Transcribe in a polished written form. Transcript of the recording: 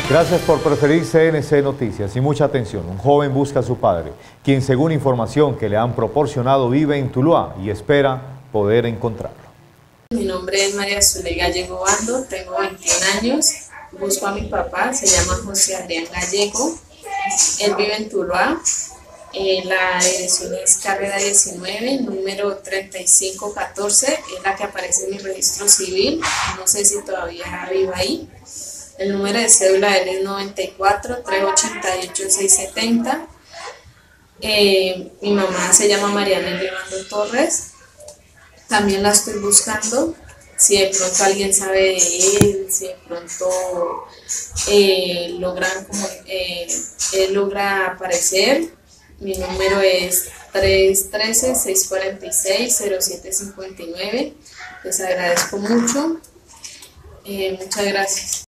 Gracias por preferir CNC Noticias y mucha atención. Un joven busca a su padre, quien según información que le han proporcionado vive en Tuluá y espera poder encontrarlo. Mi nombre es María Zuley Gallego Bando, tengo 21 años, busco a mi papá, se llama José Adrián Gallego, él vive en Tuluá, la dirección es Carrera 19, número 3514, es la que aparece en mi registro civil, no sé si todavía vive ahí. El número de cédula de él es 94-388-670. Mi mamá se llama Mariana Elevando Torres. También la estoy buscando. Si de pronto alguien sabe de él, si de pronto él logra aparecer. Mi número es 313-646-0759. Les agradezco mucho. Muchas gracias.